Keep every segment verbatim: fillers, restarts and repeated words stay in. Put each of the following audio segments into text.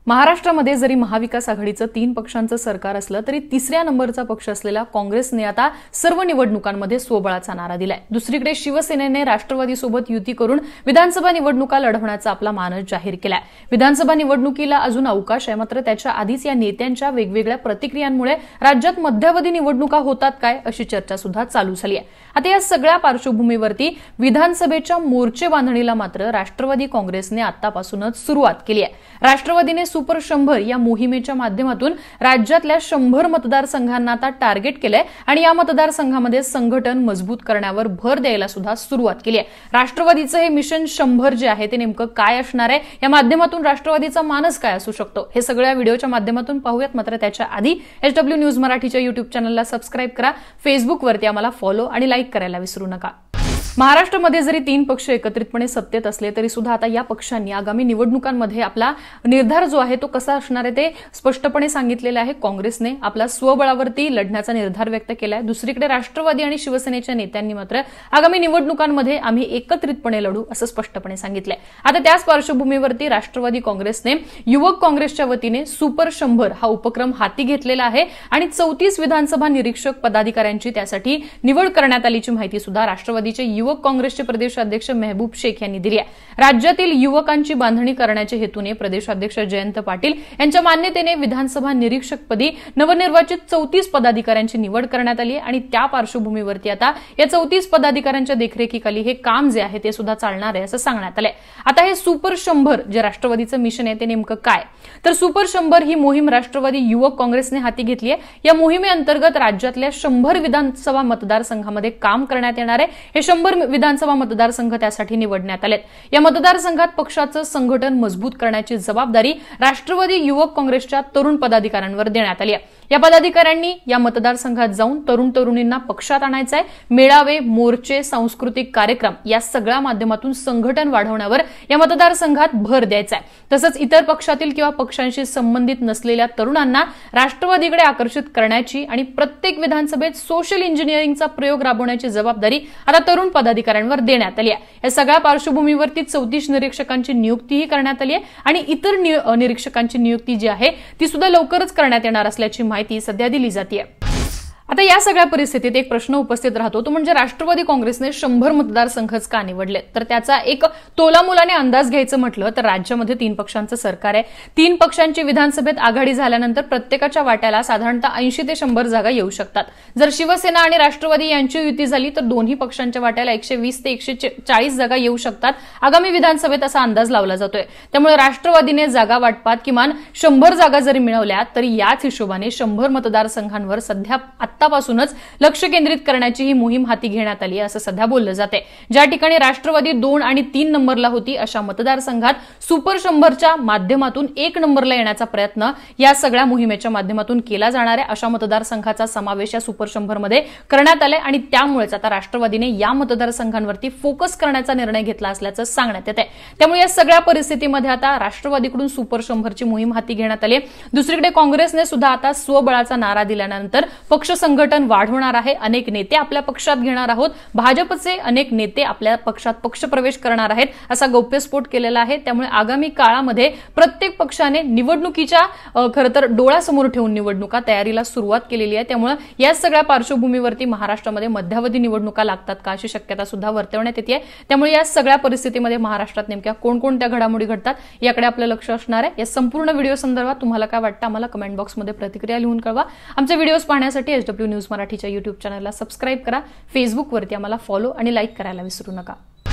महाराष्ट्रामध्ये जरी महाविकास आघाडीचं तीन पक्षांचं सरकार असलं तरी तिसऱ्या नंबरचा पक्ष असलेला काँग्रेसने आता सर्व निवडणुकांमध्ये स्वबळाचा नारा दिलाय। दुसरीकडे शिवसेनेने राष्ट्रवादीसोबत युती करून विधानसभा निवडणुका लढवण्याचा आपला मानस जाहीर केलाय। विधानसभा निवडणुकीला अजून अवकाश आहे, मात्र त्याच्या आधीच या नेत्यांच्या वेगवेगळ्या प्रतिक्रियांमुळे राज्यात मध्यावधी निवडणुका होतात काय अशी चर्चा सुद्धा चालू झाली आहे। आता या सगळ्या पार्श्वभूमीवरती विधानसभेच्या मोर्चे बांधणीला मात्र राष्ट्रवादी काँग्रेसने आतापासूनच सुरुवात केली आहे। राष्ट्रवादीने सुपर शंभर या मोहिमेच्या माध्यमातून राज्यातल्या शंभर मतदारसंघांना आता टार्गेट केलंय आणि या मतदारसंघामध्ये संघटन मजबूत करण्यावर भर द्यायला सुद्धा सुरुवात केली आहे। राष्ट्रवादीचं हे मिशन शंभर जे आहे ते नेमकं काय असणार आहे, या माध्यमातून राष्ट्रवादीचा मानस काय असू शकतो, हे सगळ्या व्हिडिओच्या माध्यमातून पाहूयात। मात्र त्याच्या आधी एच डब्ल्यू न्यूज मराठीच्या युट्यूब चॅनलला सबस्क्राईब करा, फेसबुकवरती आम्हाला फॉलो आणि लाईक करायला विसरू नका। महाराष्ट्रामध्ये जरी तीन पक्ष एकत्रितपणे सत्तेत असले तरी सुद्धा आता या पक्षांनी आगामी निवडणुकांमध्ये आपला निर्धार जो आहे तो कसा असणार आहे ते स्पष्टपणे सांगितलेलं आहे। काँग्रेसने आपला स्वबळावरती लढण्याचा निर्धार व्यक्त केलाय। दुसरीकडे राष्ट्रवादी आणि शिवसेनेच्या नेत्यांनी मात्र आगामी निवडणुकांमध्ये आम्ही एकत्रितपणे लढू असं स्पष्टपणे सांगितलंय। आता त्याच पार्श्वभूमीवरती राष्ट्रवादी काँग्रेसने युवक काँग्रेसच्या वतीने सुपर शंभर हा उपक्रम हाती घेतलेला आहे आणि चौतीस विधानसभा निरीक्षक पदाधिकाऱ्यांची त्यासाठी निवड करण्यात आल्याची माहिती सुद्धा राष्ट्रवादीचे युवक काँग्रेसचे प्रदेशाध्यक्ष मेहबूब शेख यांनी दिली आहे। राज्यातील युवकांची बांधणी करण्याच्या हेतूने प्रदेशाध्यक्ष जयंत पाटील यांच्या मान्यतेने विधानसभा निरीक्षकपदी नवनिर्वाचित चौतीस पदाधिकाऱ्यांची निवड करण्यात आली आणि त्या पार्श्वभूमीवरती आता या चौतीस पदाधिकाऱ्यांच्या देखरेखीखाली हे काम जे आहे ते सुद्धा चालणार आहे असं सांगण्यात आलंय। आता हे सुपर शंभर जे राष्ट्रवादीचं मिशन आहे ते नेमकं काय, तर सुपर शंभर ही मोहीम राष्ट्रवादी युवक काँग्रेसने हाती घेतली आहे। या मोहिमेअंतर्गत राज्यातल्या शंभर विधानसभा मतदारसंघामध्ये काम करण्यात येणार आहे। हे शंभर विधानसभा मतदारसंघ त्यासाठी निवडण्यात आलेत। या मतदारसंघात पक्षाचं संघटन मजबूत करण्याची जबाबदारी राष्ट्रवादी युवक काँग्रेसच्या तरुण पदाधिकाऱ्यांवर देण्यात आली आहे। या पदाधिकाऱ्यांनी या मतदारसंघात जाऊन तरुण तरुणींना पक्षात आणायचं आहे। मेळावे, मोर्चे, सांस्कृतिक कार्यक्रम या सगळ्या माध्यमातून संघटन वाढवण्यावर या मतदारसंघात भर द्यायचा आहे। तसंच इतर पक्षातील किंवा पक्षांशी संबंधित नसलेल्या तरुणांना राष्ट्रवादीकडे आकर्षित करण्याची आणि प्रत्येक विधानसभेत सोशल इंजिनिअरिंगचा प्रयोग राबवण्याची जबाबदारी आता तरुण पदाधिकाऱ्यांवर देण्यात आली आहे। या सगळ्या पार्श्वभूमीवरती चौतीस निरीक्षकांची नियुक्तीही करण्यात आली आहे आणि इतर निरीक्षकांची नियुक्ती जी आहे ती सुद्धा लवकरच करण्यात येणार असल्याची माहिती सध्या दिली जाते। आता या सगळ्या परिस्थितीत एक प्रश्न उपस्थित राहतो, तो म्हणजे राष्ट्रवादी काँग्रेसने शंभर मतदारसंघच का निवडले। तर त्याचा एक तोलामुलाने अंदाज घ्यायचं म्हटलं तर राज्यामध्ये तीन पक्षांचं सरकार आहे। तीन पक्षांची विधानसभेत आघाडी झाल्यानंतर प्रत्येकाच्या वाट्याला साधारणतः ऐंशी ते शंभर जागा येऊ शकतात। जर शिवसेना आणि राष्ट्रवादी यांची युती झाली तर दोन्ही पक्षांच्या वाट्याला एकशे वीस ते एकशे चाळीस जागा येऊ शकतात आगामी विधानसभेत, असा अंदाज लावला जातोय। त्यामुळे राष्ट्रवादीने जागा वाटपात किमान शंभर जागा जरी मिळवल्या तरी याच हिशोबाने शंभर मतदारसंघांवर सध्या आतापासूनच लक्ष केंद्रित करण्याची ही मोहीम हाती घेण्यात आली असं सध्या बोललं जाते। ज्या ठिकाणी राष्ट्रवादी दोन आणि तीन नंबरला होती अशा मतदारसंघात सुपर शंभरच्या माध्यमातून एक नंबरला येण्याचा प्रयत्न या सगळ्या मोहिमेच्या माध्यमातून केला जाणार आहे। अशा मतदारसंघाचा समावेश या सुपर शंभर मध्ये करण्यात आलाय आणि त्यामुळेच आता राष्ट्रवादीने या मतदारसंघांवरती फोकस करण्याचा निर्णय घेतला असल्याचं सांगण्यात येते। त्यामुळे या सगळ्या परिस्थितीमध्ये आता राष्ट्रवादीकडून सुपर शंभरची मोहीम हाती घेण्यात आली। दुसरीकडे काँग्रेसने सुद्धा आता स्वबळाचा नारा दिल्यानंतर पक्ष संघटन वाढवणार आहे। अनेक नेते आपल्या पक्षात घेणार आहोत, भाजपचे अनेक नेते आपल्या पक्षात पक्षप्रवेश करणार आहेत असा गौप्यस्फोट केलेला आहे। त्यामुळे आगामी काळामध्ये प्रत्येक पक्षाने निवडणुकीच्या खरं तर डोळ्यासमोर ठेवून निवडणुका तयारीला सुरुवात केलेली आहे। त्यामुळे या सगळ्या पार्श्वभूमीवरती महाराष्ट्रामध्ये मध्यावधी निवडणुका लागतात का अशी शक्यता सुद्धा वर्तवण्यात येते। त्यामुळे या सगळ्या परिस्थितीमध्ये महाराष्ट्रात नेमक्या कोणकोणत्या घडामोडी घडतात याकडे आपलं लक्ष असणार आहे। या संपूर्ण व्हिडिओ संदर्भात तुम्हाला काय वाटतं आम्हाला कमेंट बॉक्समध्ये प्रतिक्रिया लिहून कळवा। आमचे व्हिडिओज पाहण्यासाठी एच डब्ल्यू न्यूज मराठीच्या युट्यूब चॅनलला सबस्क्राईब करा, फेसबुकवरती आम्हाला फॉलो आणि लाईक करायला विसरू नका।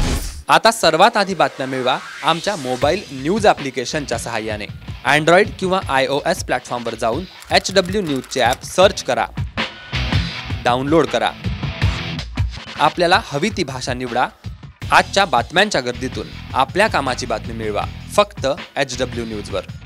आता सर्वात आधी बातम्या मिळवा आमच्या मोबाईल न्यूज ॲप्लिकेशनच्या सहाय्याने। अँड्रॉइड किंवा आय ओ एस प्लॅटफॉर्मवर जाऊन एच डब्ल्यू न्यूजचे ॲप सर्च करा, डाउनलोड करा, आपल्याला हवी ती भाषा निवडा। आजच्या बातम्यांच्या गर्दीतून आपल्या कामाची बातमी मिळवा फक्त एच डब्ल्यू न्यूजवर।